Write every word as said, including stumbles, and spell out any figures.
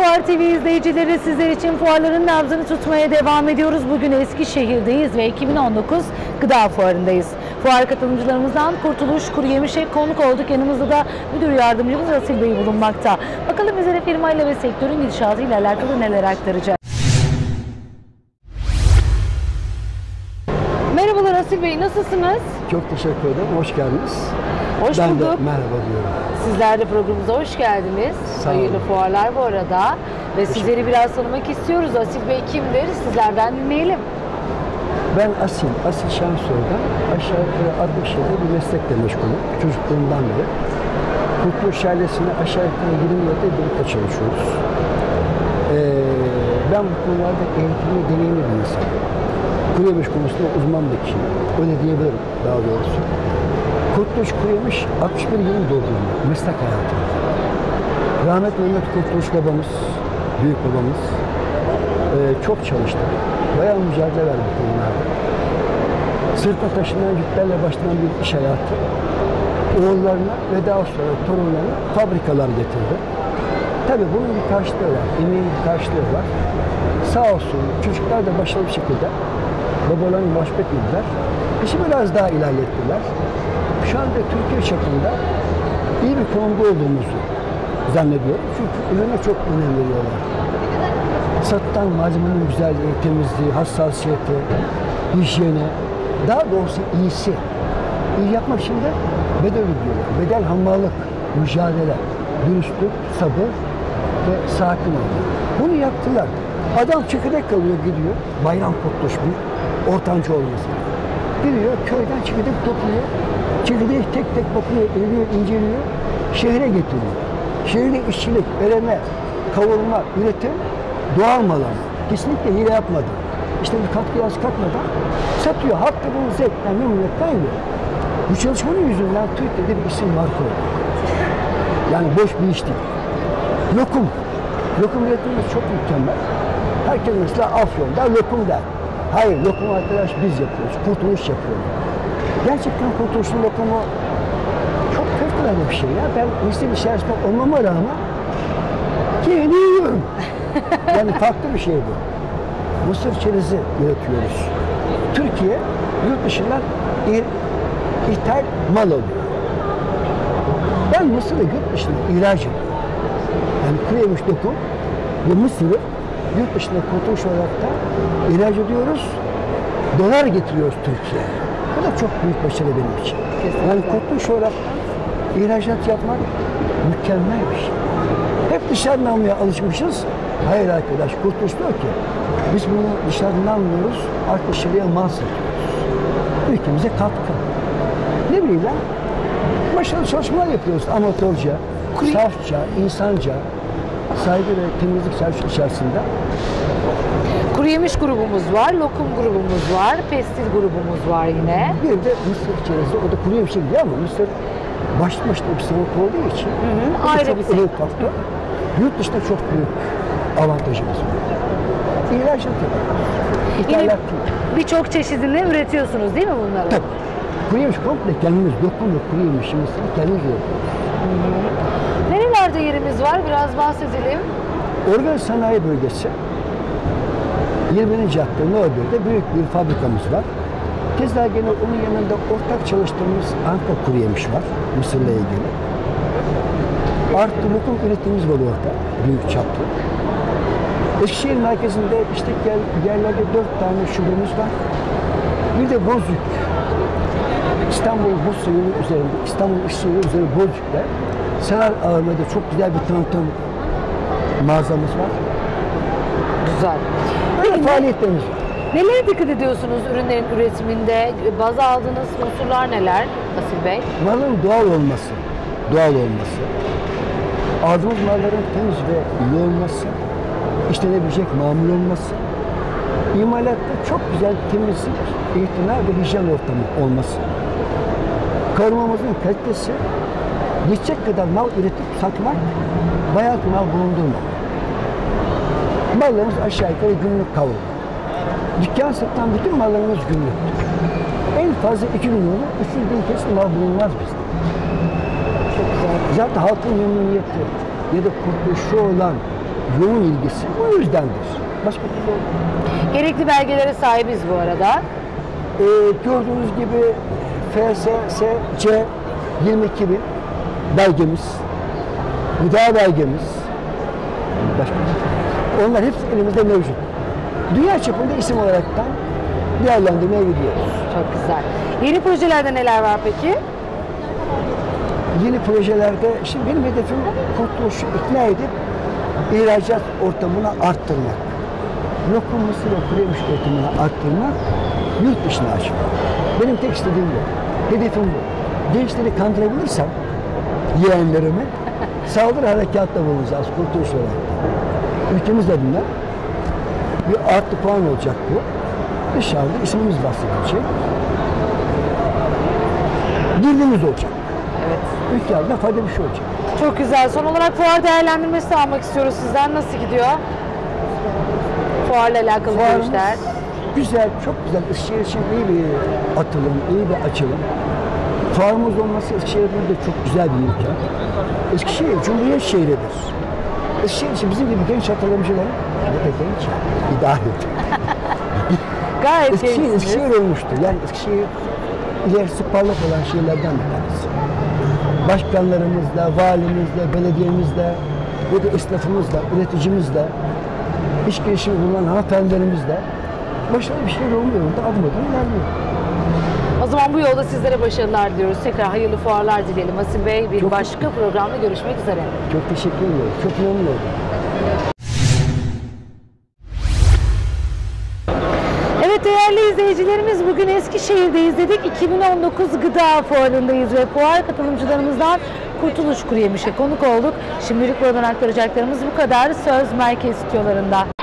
Fuar T V izleyicileri, sizler için fuarların nabzını tutmaya devam ediyoruz. Bugün Eskişehir'deyiz ve iki bin on dokuz Gıda Fuarı'ndayız. Fuar katılımcılarımızdan Kurtuluş Kuruyemiş'e konuk olduk. Yanımızda da müdür yardımcımız Asil Bey bulunmakta. Bakalım bizlere firmayla ve sektörün gidişatıyla alakalı neler aktaracak. Merhabalar Asil Bey, nasılsınız? Çok teşekkür ederim, hoş geldiniz. Hoş ben bulduk. de merhaba diyorum. Sizler de programımıza hoş geldiniz. Sağ Hayırlı olun. fuarlar bu arada. Ve sizleri biraz tanımak istiyoruz. Asil Bey kimdir? Sizlerden dinleyelim. Ben Asil, Asil Şensoy'dan aşağı yukarı altmış yıldır bir meslekle meşgulüm. Çocukluğumdan beri. Kurtuluş ailesine aşağı yukarı yirmi yıldır birlikte çalışıyoruz. Ee, ben bu konularda eğitimli, deneyimli bir insanım. Kuruyemiş konusunda uzman bir kişiyim. Öyle diyebilirim daha doğrusu. Kurtuluş Kuruyemiş altmış bir yılın doldurdu meslek hayatında. Rahmetli Mehmet Kurtuluş babamız, büyük babamız e, çok çalıştı. Bayağı mücadele verdi bu konularda. Sırtla taşınan yüklerle başlayan bir iş hayatı oğullarına ve daha sonra torunlarına fabrikalar getirdi. Tabii bunun bir karşılığı var, emeğin bir karşılığı var. Sağ olsun çocuklar da başarılı bir şekilde babalarını başbetmediler. İşi biraz daha ilerlettiler. Şu anda Türkiye çapında iyi bir konumda olduğumuzu zannediyorum. Çünkü ürüne çok önem veriyorlar. Satılan malzemenin güzelliği, temizliği, hassasiyeti, hijyeni, daha doğrusu iyisi. İyi yapmak için de bedel ödüyorlar. Bedel hammallık, mücadele, dürüstlük, sabır ve sakin olmak. Bunu yaptılar. Adam çekirdek alıyor gidiyor. Bayram Kurtuluş bir ortancı olması. Gidiyor köyden çekirdek topluyor. Çekirdeği tek tek bakıyor, eliyor, inceliyor. Şehre getiriyor. Şehirde işçilik, eleme, kavurma, üretim doğal mal. Kesinlikle hile yapmadı. İşte bir katkı yaz katmadan satıyor. Halk da bunu zevkten, memnuniyetten yiyor. Bu çalışmanın yüzünden Türkiye'de bir isim marka oldu. Yani boş bir iş değil. Lokum. Lokum üretimimiz çok mükemmel. Herkes mesela Afyon'da lokum der. Hayır, lokum arkadaş biz yapıyoruz. Kurtuluş yapıyor. Gerçekten Kurtuluş'un lokumu çok fevkalade bir şey ya. Ben mesleğin içerisinde olmama rağmen keyifli yiyorum. Yani farklı bir şey bu. Mısır çerezi üretiyoruz. Türkiye yurt dışından ithal mal alıyor. Ben Mısır'ı yurt dışına ihraç ediyorum. Yani Kuruyemiş lokum ve Mısır'ı yurt dışına Kurtuluş olarak da ihraç ediyoruz. Dolar getiriyoruz Türkiye'ye. Bu da çok büyük başarı benim için. Kesinlikle. Yani Kurtuluş olarak da ihracat yapmak mükemmel bir şey. Hep dışarıdan almaya alışmışız. Hayır arkadaş, Kurtuluş diyor ki biz bunu dışarıdan almıyoruz, artık dışarıya mal satıyoruz. Ülkemize katkı. Ne bileyim ben, başarılı çalışmalar yapıyoruz amatörce, safça, insanca, saygı ve temizlik içerisinde. Kuruyemiş grubumuz var, lokum grubumuz var, pestil grubumuz var yine. Bir de Mısır içerisinde, o da Kuruyemiş'e gidiyor ama Mısır başlı başına bir sanat olduğu için Hı hı, o ayrı çok bir sektör. faktör. Yurt dışında çok büyük avantajımız var. İhracat yapıyoruz. İthalat değil. Birçok çeşidini üretiyorsunuz değil mi bunları? Tabii. Kuruyemiş komple kendimiz, lokum ve Kuruyemiş'imizi kendimiz üretiyoruz. Nerelerde yerimiz var? Biraz bahsedelim. Organ Sanayi Bölgesi, yirminci cadde No bir'de büyük bir fabrikamız var. Keza gene onun yanında ortak çalıştığımız Anka Kuruyemiş var, Mısır'la ilgili. Artı lokum üretimimiz var orada, büyük çaplı. Eskişehir merkezinde işte yerlerde dört tane şubemiz var. Bir de Bozüyük, İstanbul Bursa'nın üzerinde, İstanbul İşçileri üzerinde Bozüyük'te Senar A V M'de çok güzel bir tanıtım mağazamız var. Güzel. Böyle Peki, faaliyetlerimiz var. nelere dikkat ediyorsunuz ürünlerin üretiminde? Baz aldığınız unsurlar neler Asil Bey? Malın doğal olması, doğal olması, aldığımız malların temiz ve iyi olması, işlenebilecek mamul olması, imalatta çok güzel temizlik, itina ve hijyen ortamı olması, kavurmamızın kalitesi, yetecek kadar mal üretip satmak, bayat mal bulundurmak. Mallarımız aşağı yukarı günlük kavurma. Dükkan satılan bütün mallarımız günlüktür. En fazla iki gün olur, üçüncü gün kesin mal bulunmaz bizde. Çok güzel. Zaten halkın memnuniyeti ya da kurtuluşu olan yoğun ilgisi bu yüzdendir. Başka türlü olmaz. Gerekli belgelere sahibiz bu arada. Ee, gördüğünüz gibi F S S C yirmi iki bin belgemiz, gıda belgemiz, başka onlar hepsi elimizde mevcut. Dünya çapında isim olaraktan değerlendirmeye gidiyoruz. Çok güzel. Yeni projelerde neler var peki? Yeni projelerde, şimdi benim hedefim Kurtuluş'u ikna edip ihracat ortamını arttırmak. Lokum mısır ve kuru yemiş ortamını arttırmak, yurt dışına açmak. Benim tek istediğim bu. Hedefim bu. Gençleri kandırabilirsem, yeğenlerimi saldırı harekatta bulunacağız Kurtuluş olarak. Ülkemiz adına bir artı puan olacak bu. Dışarıda ismimiz bahsedilecek. Girdiğimiz olacak. Evet. Ülke adına faydalı bir şey olacak. Çok güzel. Son olarak fuar değerlendirmesi de almak istiyoruz sizden. Nasıl gidiyor? Fuarla alakalı Fuarımız görüşler. güzel, çok güzel. Eskişehir için iyi bir atılım, iyi bir açılım. Fuarımız olması Eskişehir'de de çok güzel bir ülke. Eskişehir Cumhuriyet şehridir. Eskişehir için bizim gibi genç atılımcıların, ne de genç, idare Gayet Eskişehir, gençsiniz. Eskişehir olmuştur. Yani Eskişehir ilerisi parlak olan şehirlerden bir tanesi. Başkanlarımızla, valimizle, belediyemizle, ve de esnafımızla, üreticimizle, iş girişimi bulunan hanımefendilerimizle başarılı bir şeyler olmuyor. Da adım adım ilerliyor. O zaman bu yolda sizlere başarılar diliyoruz. Tekrar hayırlı fuarlar dileyelim. Asil Bey, bir Çok- başka programda görüşmek üzere. Çok teşekkür ediyorum. Çok memnun oldum. Evet değerli izleyicilerimiz, bugün Eskişehir'deyiz dedik. iki bin on dokuz Gıda Fuarı'ndayız ve fuar katılımcılarımızdan Kurtuluş Kuruyemiş'e konuk olduk. Şimdilik buradan aktaracaklarımız bu kadar. Söz merkez stüdyolarında.